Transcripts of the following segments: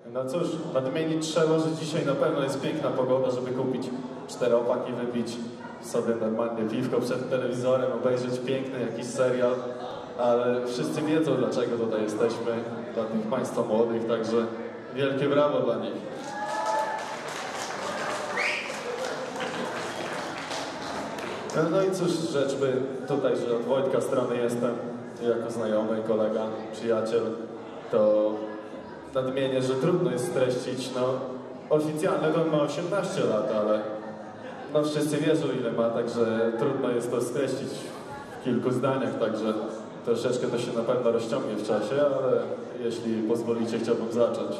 No cóż, nadmienić trzeba, że dzisiaj na pewno jest piękna pogoda, żeby kupić 4 opaki, wypić sobie normalnie piwko przed telewizorem, obejrzeć piękny jakiś serial, ale wszyscy wiedzą, dlaczego tutaj jesteśmy, dla tych państwa młodych, także wielkie brawo dla nich. No i cóż, rzecz by tutaj, że od Wojtka strony jestem, jako znajomy, kolega, przyjaciel, to nadmienię, że trudno jest streścić, no oficjalnie to on ma 18 lat, ale no wszyscy wiedzą ile ma, także trudno jest to streścić w kilku zdaniach, także troszeczkę to się na pewno rozciągnie w czasie, ale jeśli pozwolicie, chciałbym zacząć.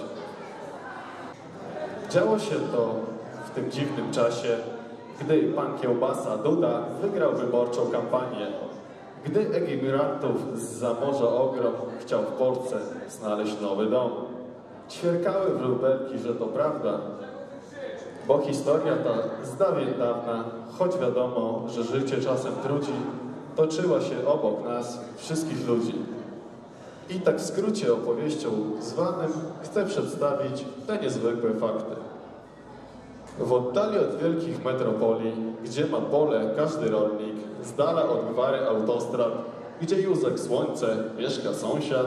Działo się to w tym dziwnym czasie, gdy pan Kiełbasa Duda wygrał wyborczą kampanię, gdy emigrantów zza morza ogrom chciał w Polsce znaleźć nowy dom. Ćwierkały wróbelki, że to prawda, bo historia ta z dawien dawna, choć wiadomo, że życie czasem trudzi, toczyła się obok nas, wszystkich ludzi. I tak w skrócie opowieścią zwanym chcę przedstawić te niezwykłe fakty. W oddali od wielkich metropolii, gdzie ma pole każdy rolnik, z dala od gwary autostrad, gdzie Józek Słońce mieszka sąsiad,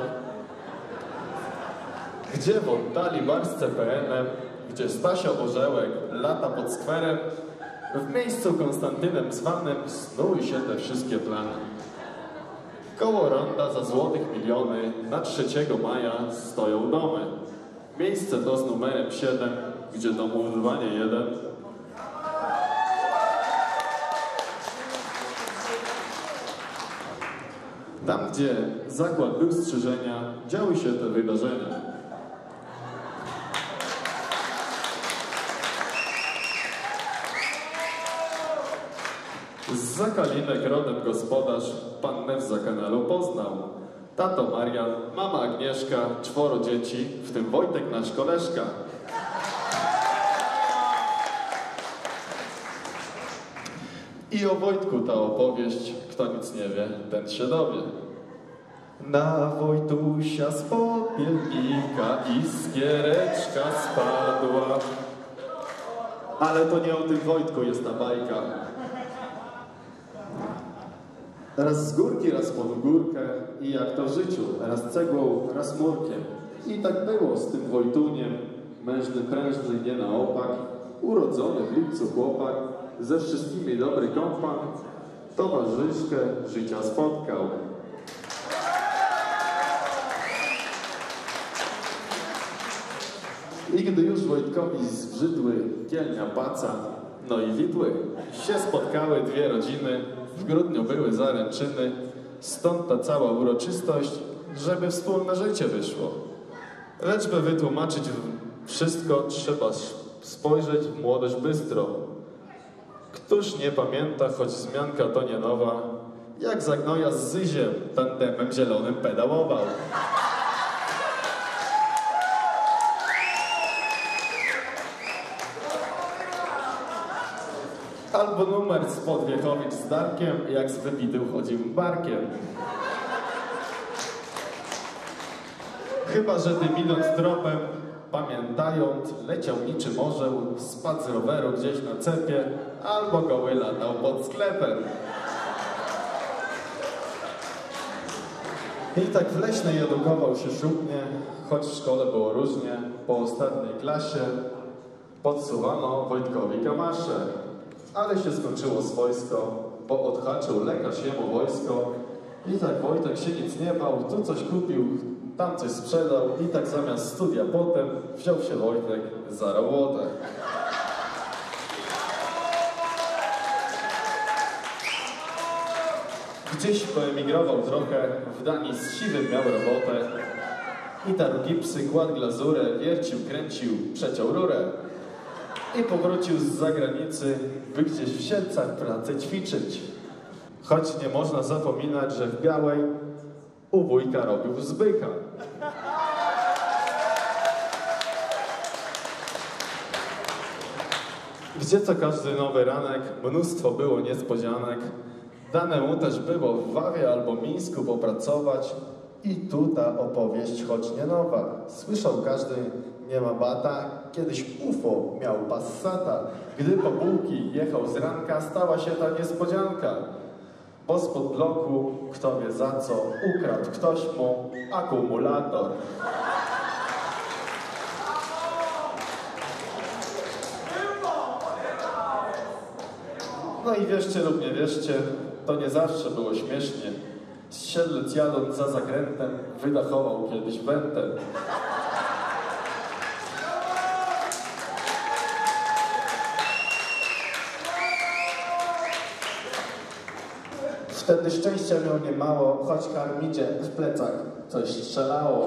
gdzie w oddali bar z CPN-em, gdzie Stasio Orzełek lata pod skwerem, w miejscu Konstantynem zwanym snuły się te wszystkie plany. Koło ronda za złotych miliony na 3 maja stoją domy. Miejsce to z numerem 7, gdzie domowanie 1. Tam, gdzie zakład był strzyżenia, działy się te wydarzenia. Z Zakalinek rodem gospodarz pannę z Zakanalu poznał. Tato Marian, mama Agnieszka, 4 dzieci, w tym Wojtek, nasz koleżka. I o Wojtku ta opowieść, kto nic nie wie, ten się dowie. Na Wojtusia z popielnika iskiereczka spadła. Ale to nie o tym Wojtku jest ta bajka. Raz z górki, raz pod górkę i jak to w życiu, raz cegłą, raz murkiem. I tak było z tym Wojtuniem, mężny, prężny, nie na opak, urodzony w lipcu chłopak, ze wszystkimi dobry kompan, towarzyszkę życia spotkał. I gdy już Wojtkowi zbrzydły kielnia paca, no i widły, się spotkały 2 rodziny, w grudniu były zaręczyny, stąd ta cała uroczystość, żeby wspólne życie wyszło. Lecz by wytłumaczyć wszystko, trzeba spojrzeć w młodość bystro. Któż nie pamięta, choć wzmianka to nie nowa, jak za gnoja z Zyziem tandemem zielonym pedałował. Albo numer spod Wiechowicz z Darkiem, jak z wypitył chodził barkiem. Chyba że tym idąc tropem, pamiętając, leciał niczym orzeł, spadł z roweru gdzieś na cepie, albo goły latał pod sklepem. I tak w Leśnej edukował się szumnie, choć w szkole było różnie, po ostatniej klasie podsuwano Wojtkowi kamasze. Ale się skończyło swojsko, bo odhaczył lekarz jemu wojsko. I tak Wojtek się nic nie bał, tu coś kupił, tam coś sprzedał i tak zamiast studia potem wziął się Wojtek za robotę. Gdzieś poemigrował trochę, w Danii z siwym miał robotę. I tarł gipsy, kładł glazurę, wiercił, kręcił, przeciął rurę. I powrócił z zagranicy, by gdzieś w Siedlcach pracę ćwiczyć. Choć nie można zapominać, że w Białej u wujka robił Zbycha. Gdzie co każdy nowy ranek, mnóstwo było niespodzianek. Dane mu też było w Wawie albo Mińsku popracować. I tu ta opowieść, choć nie nowa. Słyszał każdy nie ma bata. Kiedyś UFO miał Passata. Gdy po bułki jechał z ranka, stała się ta niespodzianka. Bo spod bloku, kto wie za co, ukradł ktoś mu akumulator. No i wierzcie lub nie wierzcie, to nie zawsze było śmiesznie. Siedlec jadąc za zakrętem, wydachował kiedyś wętem. Wtedy szczęścia miał niemało, choć karmicie w plecach coś strzelało.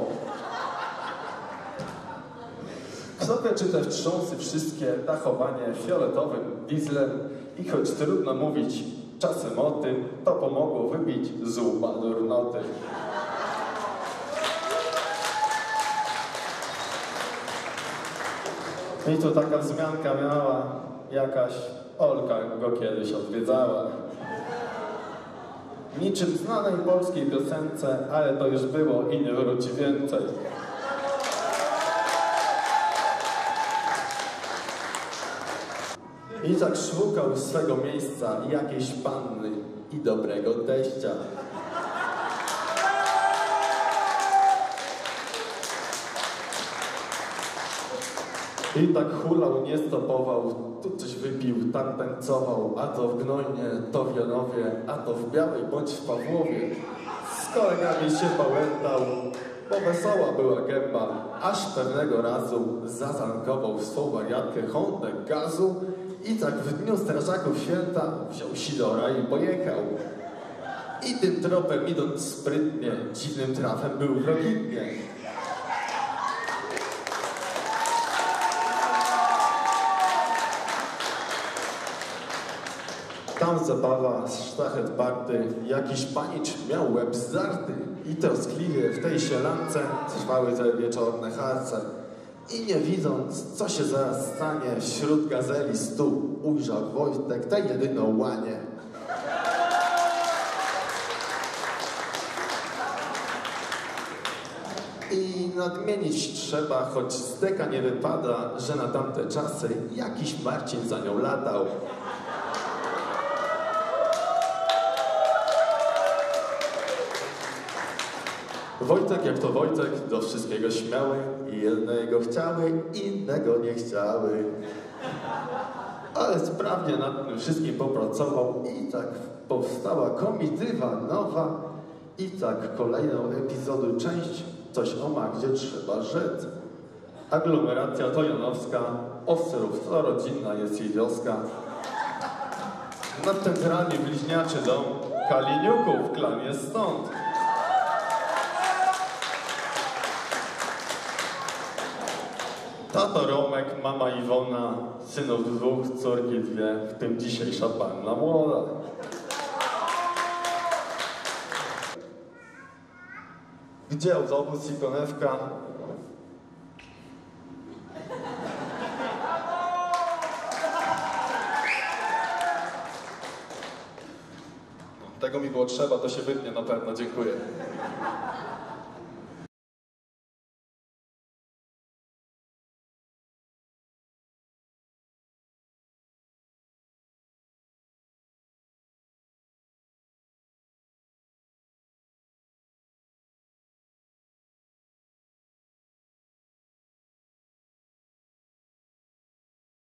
Kto wie, czy te wstrząsy wszystkie, dachowanie fioletowym dieslem i choć trudno mówić czasem o tym, to pomogło wybić z łba durnoty. I tu taka wzmianka miała, jakaś Olka go kiedyś odwiedzała. Niczym znanej polskiej piosence, ale to już było i nie wróci więcej. Izak szukał swego miejsca, jakiejś panny i dobrego teścia. I tak hulał, nie stopował, tu coś wypił, tam tańcował, a to w Gnojnie, to w Janowie, a to w Białej bądź w Pawłowie. Z kolegami się pałętał, bo wesoła była gęba, aż pewnego razu zazankował w swą wariatkę Hondę gazu i tak w dniu strażaków święta wziął sidora i pojechał. I tym tropem idąc sprytnie, dziwnym trafem był w Rogitnie. Tam zabawa, sztachet party, jakiś panicz miał łeb zdarty i troskliwie w tej sielance trwały te wieczorne harce. I nie widząc, co się zaraz stanie, wśród gazeli stół ujrzał Wojtek tę jedyną łanię. I nadmienić trzeba, choć z deka nie wypada, że na tamte czasy jakiś Marcin za nią latał. Wojtek jak to Wojtek, do wszystkiego śmiały i jednego chciały, innego nie chciały. Ale sprawnie nad tym wszystkim popracował i tak powstała komitywa nowa i tak kolejną epizodu część, coś o Magdzie trzeba rzec. Aglomeracja to Janowska, Ostrów to rodzinna jest jej wioska. Nad centralnie bliźniaczy dom, Kaliniuków klan jest stąd. Tato Romek, mama Iwona, synów 2, córki 2, w tym dzisiejsza panna młoda. Gdzie autobus i konewka? Tego mi było trzeba, to się wytnie na pewno, dziękuję.